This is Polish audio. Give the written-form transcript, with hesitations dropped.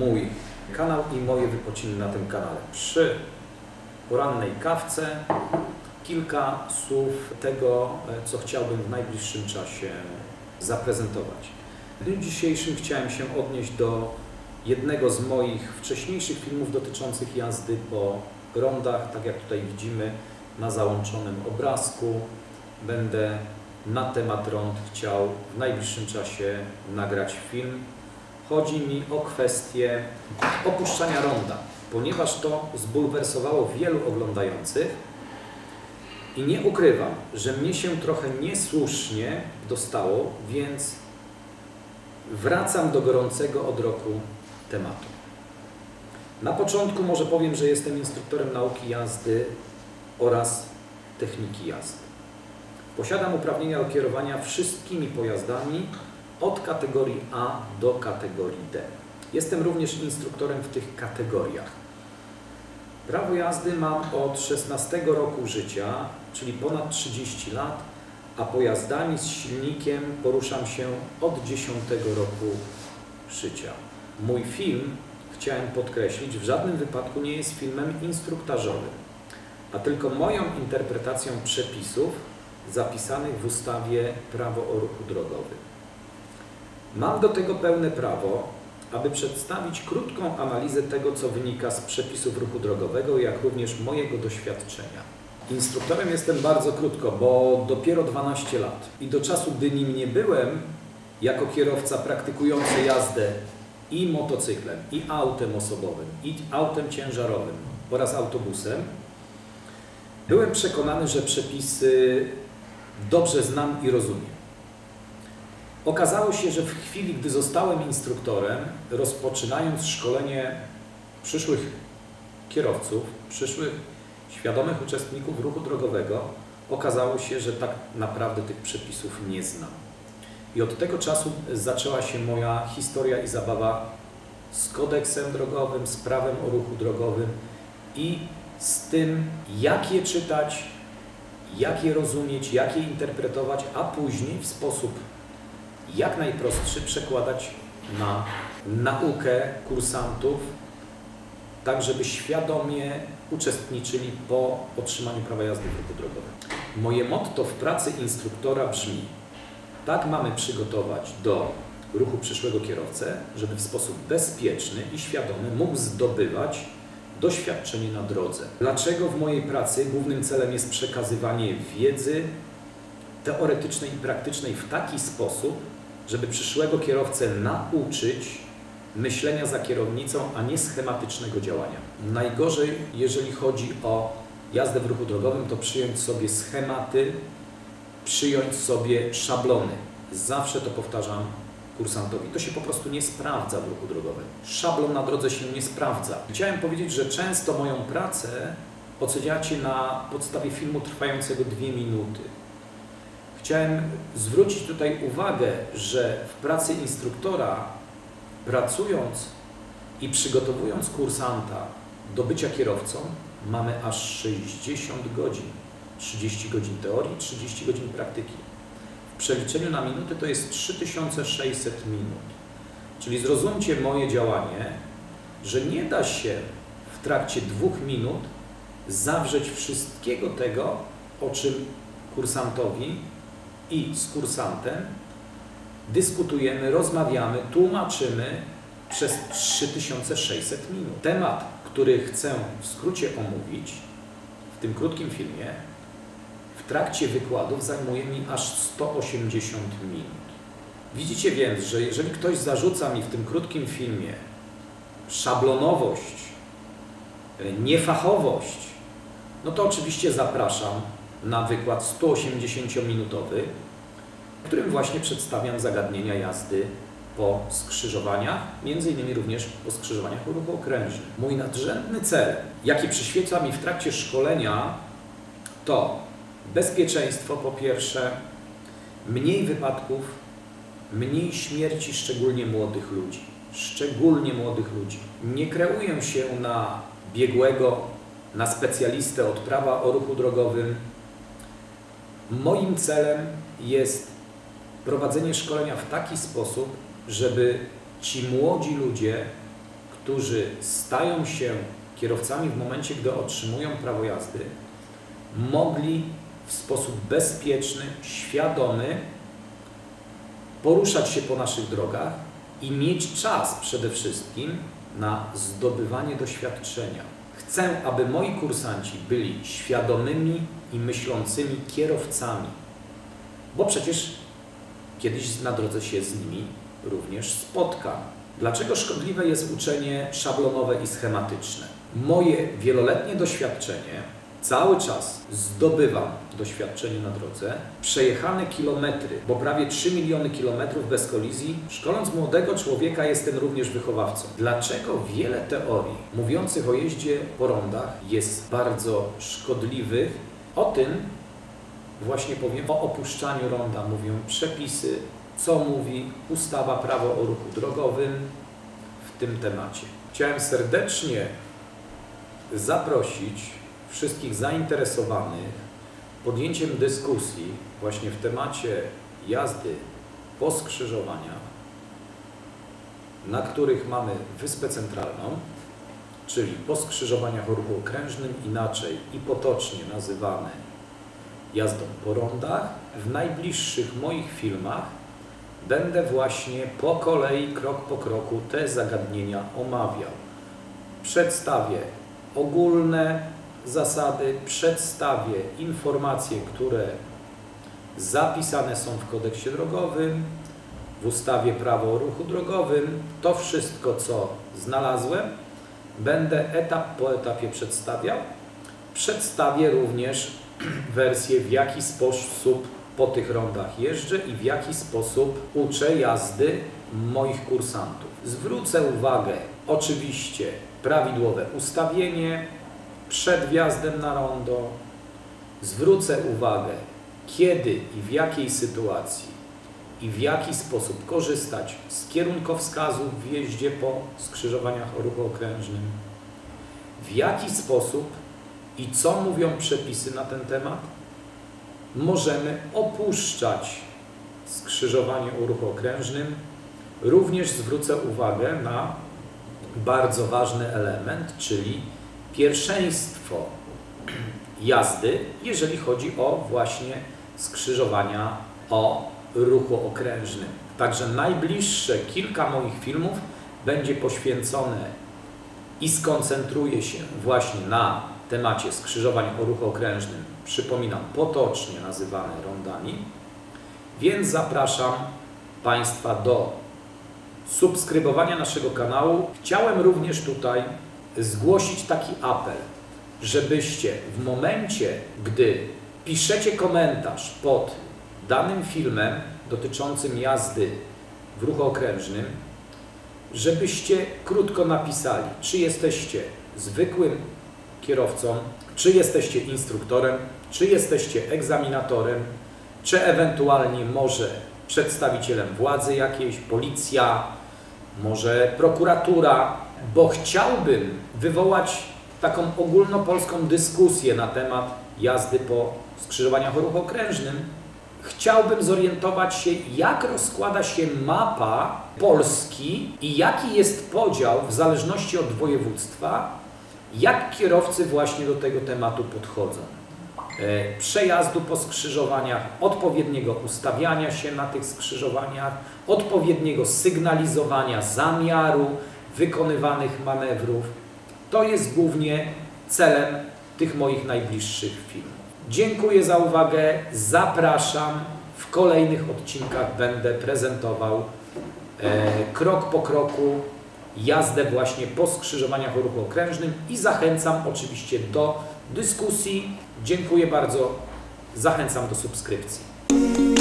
mój kanał i moje wypociny na tym kanale. Przy porannej kawce kilka słów tego, co chciałbym w najbliższym czasie zaprezentować. W dniu dzisiejszym chciałem się odnieść do jednego z moich wcześniejszych filmów dotyczących jazdy po rondach. Tak jak tutaj widzimy na załączonym obrazku, będę na temat rond chciał w najbliższym czasie nagrać film. Chodzi mi o kwestię opuszczania ronda, ponieważ to zbulwersowało wielu oglądających i nie ukrywam, że mnie się trochę niesłusznie dostało, więc wracam do gorącego od roku tematu. Na początku może powiem, że jestem instruktorem nauki jazdy oraz techniki jazdy. Posiadam uprawnienia do kierowania wszystkimi pojazdami od kategorii A do kategorii D. Jestem również instruktorem w tych kategoriach. Prawo jazdy mam od 16 roku życia, czyli ponad 30 lat, a pojazdami z silnikiem poruszam się od 10 roku życia. Mój film, chciałem podkreślić, w żadnym wypadku nie jest filmem instruktażowym, a tylko moją interpretacją przepisów zapisanych w ustawie Prawo o ruchu drogowym. Mam do tego pełne prawo, aby przedstawić krótką analizę tego, co wynika z przepisów ruchu drogowego, jak również mojego doświadczenia. Instruktorem jestem bardzo krótko, bo dopiero 12 lat i do czasu, gdy nim nie byłem, jako kierowca praktykujący jazdę i motocyklem, i autem osobowym, i autem ciężarowym oraz autobusem, byłem przekonany, że przepisy dobrze znam i rozumiem. Okazało się, że w chwili, gdy zostałem instruktorem, rozpoczynając szkolenie przyszłych kierowców, przyszłych świadomych uczestników ruchu drogowego, okazało się, że tak naprawdę tych przepisów nie znam. I od tego czasu zaczęła się moja historia i zabawa z kodeksem drogowym, z prawem o ruchu drogowym i z tym, jak je czytać, jak je rozumieć, jak je interpretować, a później w sposób jak najprostszy przekładać na naukę kursantów, tak żeby świadomie uczestniczyli po otrzymaniu prawa jazdy w ruchu drogowym. Moje motto w pracy instruktora brzmi: tak mamy przygotować do ruchu przyszłego kierowcę, żeby w sposób bezpieczny i świadomy mógł zdobywać doświadczenie na drodze. Dlaczego w mojej pracy głównym celem jest przekazywanie wiedzy teoretycznej i praktycznej w taki sposób, żeby przyszłego kierowcę nauczyć myślenia za kierownicą, a nie schematycznego działania. Najgorzej, jeżeli chodzi o jazdę w ruchu drogowym, to przyjąć sobie schematy, przyjąć sobie szablony. Zawsze to powtarzam kursantowi. To się po prostu nie sprawdza w ruchu drogowym. Szablon na drodze się nie sprawdza. Chciałem powiedzieć, że często moją pracę oceniacie na podstawie filmu trwającego 2 minuty. Chciałem zwrócić tutaj uwagę, że w pracy instruktora, pracując i przygotowując kursanta do bycia kierowcą, mamy aż 60 godzin. 30 godzin teorii, 30 godzin praktyki. W przeliczeniu na minuty to jest 3600 minut. Czyli zrozumcie moje działanie, że nie da się w trakcie 2 minut zawrzeć wszystkiego tego, o czym kursantowi i z kursantem dyskutujemy, rozmawiamy, tłumaczymy przez 3600 minut. Temat, który chcę w skrócie omówić w tym krótkim filmie, w trakcie wykładów zajmuje mi aż 180 minut. Widzicie więc, że jeżeli ktoś zarzuca mi w tym krótkim filmie szablonowość, niefachowość, no to oczywiście zapraszam na wykład 180-minutowy, w którym właśnie przedstawiam zagadnienia jazdy po skrzyżowaniach, między innymi również po skrzyżowaniach o ruchu okrężnym. Mój nadrzędny cel, jaki przyświeca mi w trakcie szkolenia, to bezpieczeństwo po pierwsze, mniej wypadków, mniej śmierci, szczególnie młodych ludzi. Szczególnie młodych ludzi. Nie kreuję się na biegłego, na specjalistę od prawa o ruchu drogowym. Moim celem jest prowadzenie szkolenia w taki sposób, żeby ci młodzi ludzie, którzy stają się kierowcami w momencie, gdy otrzymują prawo jazdy, mogli w sposób bezpieczny, świadomy poruszać się po naszych drogach i mieć czas przede wszystkim na zdobywanie doświadczenia. Chcę, aby moi kursanci byli świadomymi i myślącymi kierowcami, bo przecież kiedyś na drodze się z nimi również spotkam. Dlaczego szkodliwe jest uczenie szablonowe i schematyczne? Moje wieloletnie doświadczenie, cały czas zdobywam doświadczenie na drodze, przejechane kilometry, bo prawie 3 miliony kilometrów bez kolizji. Szkoląc młodego człowieka jestem również wychowawcą. Dlaczego wiele teorii mówiących o jeździe po rondach jest bardzo szkodliwych? O tym właśnie powiem. O opuszczaniu ronda mówią przepisy, co mówi ustawa Prawo o ruchu drogowym w tym temacie. Chciałem serdecznie zaprosić wszystkich zainteresowanych podjęciem dyskusji właśnie w temacie jazdy po skrzyżowaniach, na których mamy Wyspę Centralną, czyli po skrzyżowaniach o ruchu okrężnym, inaczej i potocznie nazywane jazdą po rondach. W najbliższych moich filmach będę właśnie po kolei, krok po kroku te zagadnienia omawiał. Przedstawię ogólne zasady, przedstawię informacje, które zapisane są w kodeksie drogowym, w ustawie Prawo o ruchu drogowym. To wszystko, co znalazłem, będę etap po etapie przedstawiał. Przedstawię również wersję, w jaki sposób po tych rondach jeżdżę i w jaki sposób uczę jazdy moich kursantów. Zwrócę uwagę, oczywiście, prawidłowe ustawienie przed wjazdem na rondo. Zwrócę uwagę, kiedy i w jakiej sytuacji i w jaki sposób korzystać z kierunkowskazów w jeździe po skrzyżowaniach o ruchu okrężnym, w jaki sposób i co mówią przepisy na ten temat możemy opuszczać skrzyżowanie o ruchu okrężnym. Również zwrócę uwagę na bardzo ważny element, czyli pierwszeństwo jazdy, jeżeli chodzi o właśnie skrzyżowania o ruchu okrężnym. Także najbliższe kilka moich filmów będzie poświęcone i skoncentruje się właśnie na temacie skrzyżowań o ruchu okrężnym, przypominam, potocznie nazywane rondami, więc zapraszam Państwa do subskrybowania naszego kanału. Chciałem również tutaj zgłosić taki apel, żebyście w momencie, gdy piszecie komentarz pod danym filmem dotyczącym jazdy w ruchu okrężnym, żebyście krótko napisali, czy jesteście zwykłym kierowcą, czy jesteście instruktorem, czy jesteście egzaminatorem, czy ewentualnie może przedstawicielem władzy jakiejś, policja, może prokuratura, bo chciałbym wywołać taką ogólnopolską dyskusję na temat jazdy po skrzyżowaniach o ruchu okrężnym. Chciałbym zorientować się, jak rozkłada się mapa Polski i jaki jest podział w zależności od województwa, jak kierowcy właśnie do tego tematu podchodzą. Przejazdu po skrzyżowaniach, odpowiedniego ustawiania się na tych skrzyżowaniach, odpowiedniego sygnalizowania zamiaru wykonywanych manewrów. To jest głównie celem tych moich najbliższych filmów. Dziękuję za uwagę, zapraszam. W kolejnych odcinkach będę prezentował krok po kroku jazdę właśnie po skrzyżowaniach o ruchu okrężnym i zachęcam oczywiście do dyskusji. Dziękuję bardzo, zachęcam do subskrypcji.